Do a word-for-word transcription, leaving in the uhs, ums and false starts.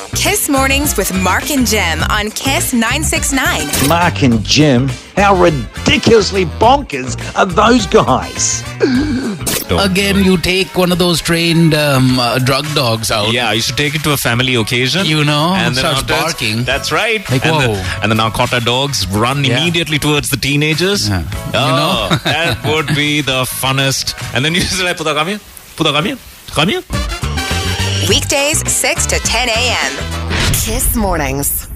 Kiss Mornings with Mark and Jim on Kiss nine sixty-nine. Mark and Jim, how ridiculously bonkers are those guys? Again, you take one of those trained um, uh, drug dogs out. Yeah, you should take it to a family occasion. You know, and then starts afterwards- barking. That's right. Like, and, whoa. the, and the Narcota dogs run Yeah. immediately towards the teenagers. Yeah. Oh, You know? that would be the funnest. And then you just like, Puta, come here. Puta, come here. Come here. Weekdays six to ten a.m. Kiss Mornings.